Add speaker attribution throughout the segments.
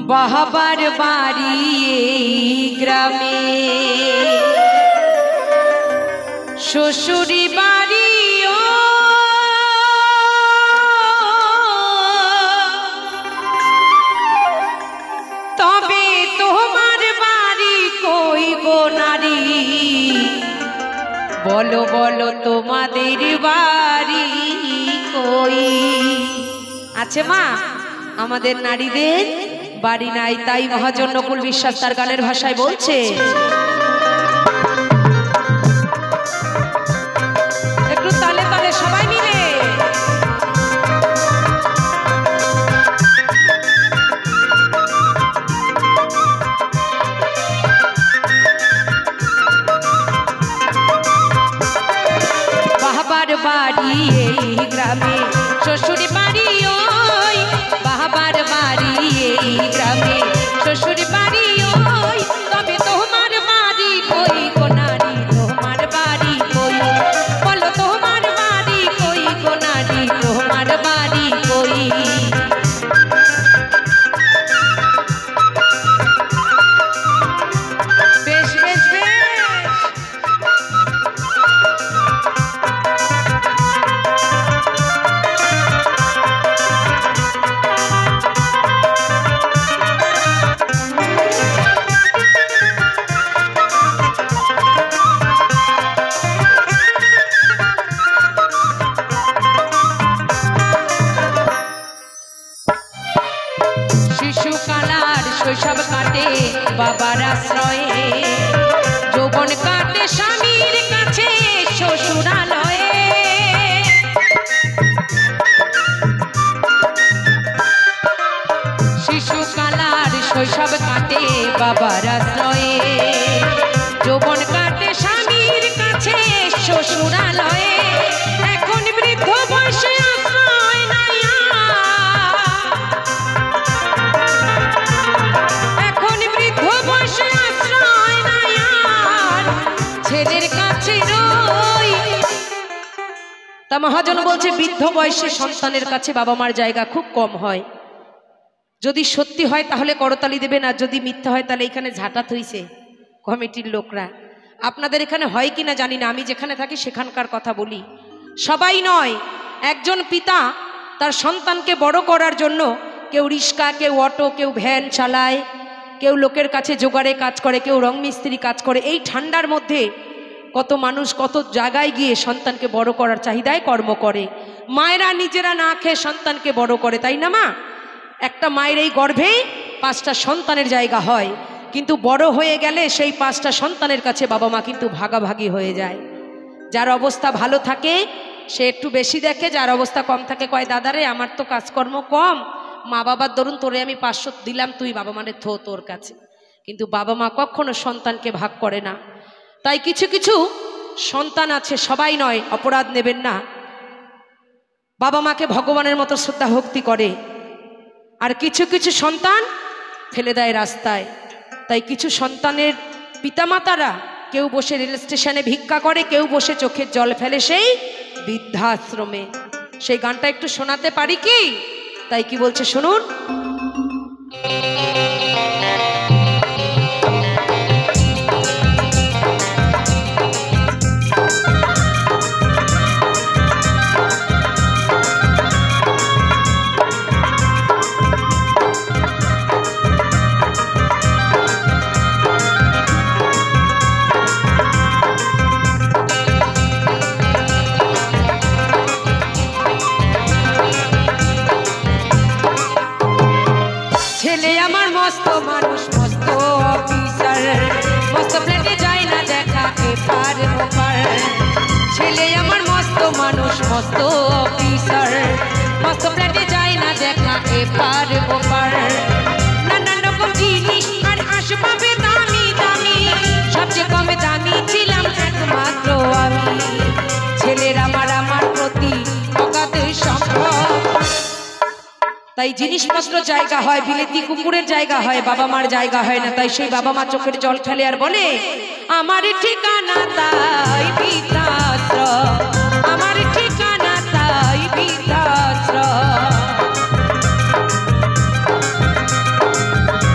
Speaker 1: বাহাবার বাড়ি গ্রামে শ্বশুরি বাড়ি তবে তোমার বাড়ি কই গো নারী বলো বলো তোমাদের বাড়ি কই আছে মা আমাদের নারীদের বাড়ি নাই তাই মহাজন নকুল বিশ্বাস তার গানের ভাষায় বলছে একটু তালে তালে সবাই মিলে বাহাবার বাড়ি এই গ্রামে শ্বশুর বাড়ি ওই বাহাবার বাড়ি এই গ্রামে শ্বশুর বাড়ি ওই তবে তোমার বাড়ি কই গো নারী তোমার বাড়ি কই বলো তোমার বাড়ি কই গো নারী তোমার বাড়ি কই বেশ বেশ বেশ শিশুকালার শৈশব কাটে বাবার আশ্রয়ে যৌবন কাটে স্বামীর কাছে শ্বশুরালয়ে শিশুকালার শৈশব কাটে বাবার আশ্রয়ে যৌবন কাটে স্বামীর কাছে শ্বশুরালয়ে এখন বৃদ্ধ বয়সে আশ্রয় নাই ছেলের কাছে রই তা মহাজন বলছে বৃদ্ধ বয়সে সন্তানের কাছে বাবা মার জায়গা খুব কম হয় যদি সত্যি হয় তাহলে করতালি দেবেন আর যদি মিথ্যা হয় তাহলে এখানে ঝাঁটা থইছে কমিটির লোকরা আপনাদের এখানে হয় কিনা জানি না আমি যেখানে থাকি সেখানকার কথা বলি সবাই নয় একজন পিতা তার সন্তানকে বড় করার জন্য কেউ রিক্সা কেউ অটো কেউ ভ্যান চালায় কেউ লোকের কাছে জোগাড়ে কাজ করে কেউ রং মিস্ত্রি কাজ করে এই ঠান্ডার মধ্যে কত মানুষ কত জায়গায় গিয়ে সন্তানকে বড় করার চাহিদায় কর্ম করে মায়েরা নিজেরা না খেয়ে সন্তানকে বড় করে তাই না মা একটা মায়ের এই গর্ভেই 5টা সন্তানের জায়গা হয় কিন্তু বড় হয়ে গেলে সেই 5টা সন্তানের কাছে বাবা মা কিন্তু ভাগাভাগি হয়ে যায় যার অবস্থা ভালো থাকে সে একটু বেশি দেখে যার অবস্থা কম থাকে কয় দাদারে আমার তো কাজকর্ম কম মা বাবার ধরুন তোরে আমি 500 দিলাম তুই বাবা মানে থো তোর কাছে কিন্তু বাবা মা কখনো সন্তানকে ভাগ করে না তাই কিছু কিছু সন্তান আছে সবাই নয় অপরাধ নেবেন না বাবা মাকে ভগবানের মতো শ্রদ্ধা ভক্তি করে আর কিছু কিছু সন্তান ফেলে দেয় রাস্তায় তাই কিছু সন্তানের পিতামাতারা কেউ বসে রেল স্টেশনে ভিক্ষা করে কেউ বসে চোখের জল ফেলে সেই বৃদ্ধাশ্রমে সেই গানটা একটু শোনাতে পারি কি তাই কি বলছে শুনুন ছেলে আমার মস্ত মানুষ মস্ত অফিসার মস্ত ফ্ল্যাটে যায় না দেখা এপার ওপার ছেলে আমার মস্ত মানুষ মস্ত অফিসার মস্ত ফ্ল্যাটে যায় না দেখা এপার ওপার নানান রকম জিনিস আর আসবাবে দামি দামি সবচেয়ে কমে দামি ছিলাম একমাত্র আমি ছেলের আমার আমার প্রতি অগাধ সম্ভব তাই জিনিসপত্র জায়গা হয় বিলেতি কুকুরের জায়গা হয় বাবা মার জায়গা হয় না তাই সেই বাবা মা চোখের জল ফেলে আর বলে আমার ঠিকানা তাই বৃদ্ধাশ্রম আমার ঠিকানা তাই বৃদ্ধাশ্রম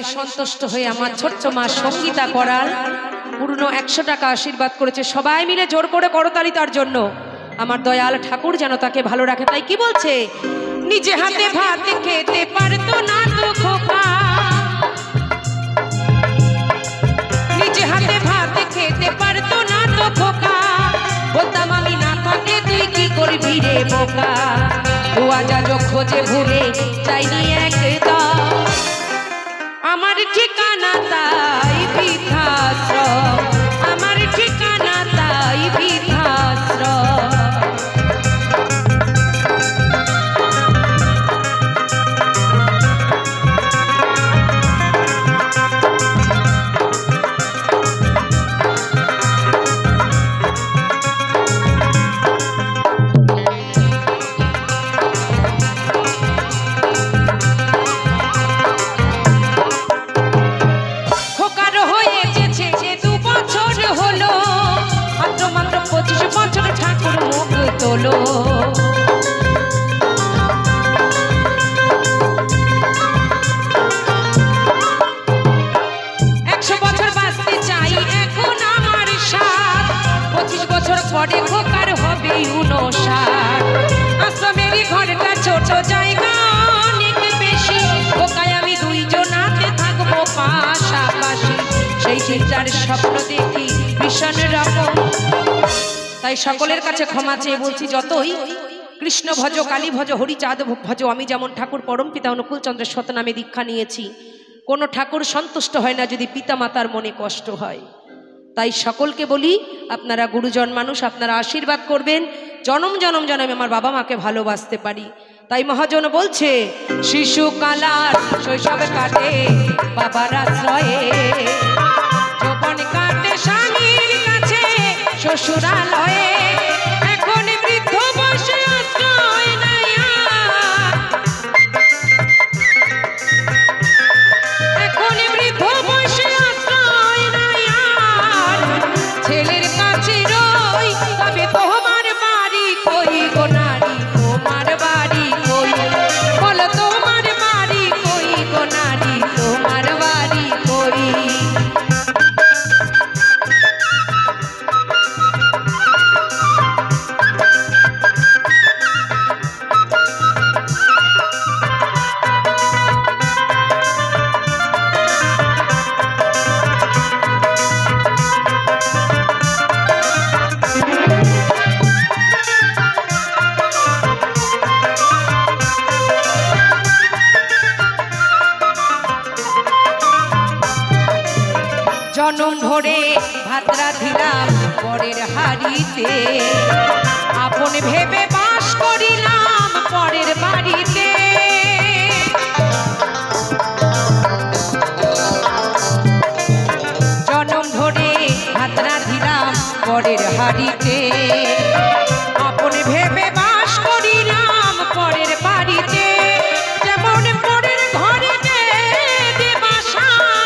Speaker 1: গানে সন্তুষ্ট হয়ে আমার ছোট্ট মা সঙ্গীতা করার পূর্ণ 100 টাকা আশীর্বাদ করেছে। সবাই মিলে জোর করে করতালি তার জন্য। আমার দয়াল ঠাকুর যেন তাকে ভালো রাখে। তাই কি বলছে, নিজে হাতে ভাত খেতে পারতো না তো খোকা, নিজে হাতে ভাত খেতে পারতো না তো খোকা, বলতাম আমি না থাকলে তুই কি করবি রে বোকা, দোয়া যা খোঁজে ভুলে চাইনি একদম, আমার ঠিকানা তাই বৃদ্ধাশ্রম, আমার ঠিকানা তাই বৃদ্ধাশ্রম। তোলো 100 বছর বাঁচতে চাই এখন আমার সাথ, 25 বছর পরে খোকার হবে 59। আশ্রমেরই ঘরটা ছোট, জায়গা অনেক বেশি, খোকায় আমি দুইজনাতে থাকবো পাশাপাশি, সেই চিন্তার স্বপ্ন দেখি ভীষণ রকম। তাই সকলের কাছে ক্ষমা চেয়ে বলছি, যতই কৃষ্ণ ভজ, কালী ভজ, হরিচাঁদ ভজ, আমি যেমন ঠাকুর পরমপিতা অনুকূলচন্দ্রের শতনামে দীক্ষা নিয়েছি, কোনো ঠাকুর সন্তুষ্ট হয় না যদি পিতামাতার মনে কষ্ট হয়। তাই সকলকে বলি, আপনারা গুরুজন মানুষ, আপনারা আশীর্বাদ করবেন, জনম জনম জনমে আমার বাবা মাকে ভালোবাসতে পারি। তাই মহাজন বলছে, শিশুকালার শৈশব কাটে বাবার আশ্রয়ে, যৌবন কাটে স্বামীর কাছে শ্বশুরালয়ে, এখন বৃদ্ধ বয়সে আশ্রয় নাই আর, এখন বৃদ্ধ বয়সে আশ্রয় নাই আর, ছেলের কাছে রই, তবে তোমার বাড়ি কই গো নারী, তোমার বাড়ি কই, বলো তোমার বাড়ি কই গো নারী, তোমার বাড়ি কই। জনম ভরে ভাত রাঁধিলাম পরের হাড়িতে, আপন ভেবে বাস করিলাম পরের বাড়িতে, জনম ভরে ভাত রাঁধিলাম পরের হাড়িতে, আপন ভেবে বাস করিলাম পরের বাড়িতে, যেমন পরের ঘরে দে বাসা,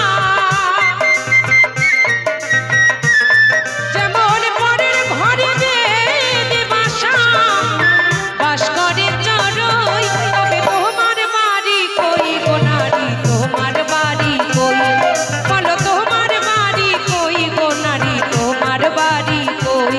Speaker 1: যেমন পরের ঘরে দে বাসা, বাস করে চড়ই, তবে তোমার বাড়ি কই গো নারী, তোমার বাড়ি কই, বলো তোমার বাড়ি কই গো নারী, তোমার বাড়ি কই।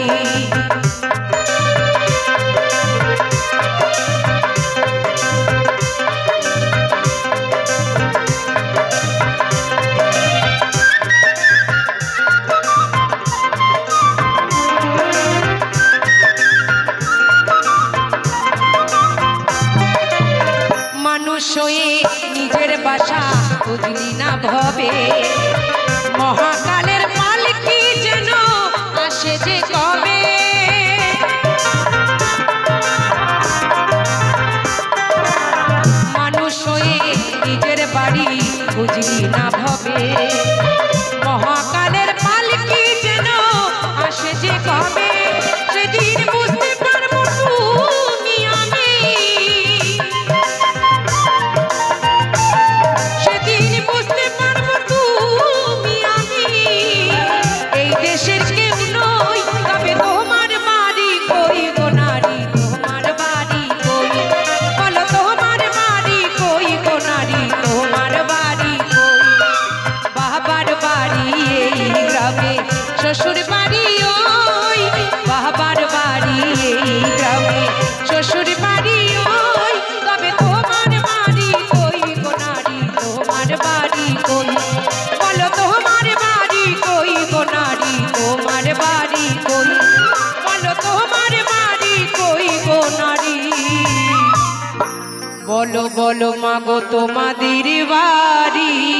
Speaker 1: মানুষ হয়ে নিজের বাসা বুঝলি না ভবে, মহাকালের পালকি যেন আসে যে কবে, মানুষ হয়ে নিজের বাড়ি বুঝলি না ভবে, মহাকালের পালকি যেন আসে যে কবে, সেদিন বুঝতে পারবো তুমি আমি, সেদিন বুঝতে পারবো তুমি আমি, এই দেশের কেউ নই, তবে তোমার বাড়ি কই গো নারী, তোমার বাড়ি কই, বলো তোমার বাড়ি কই গো নারী, তোমার বাড়ি কই। বলো বলো মাগো তোমাদের বাড়ি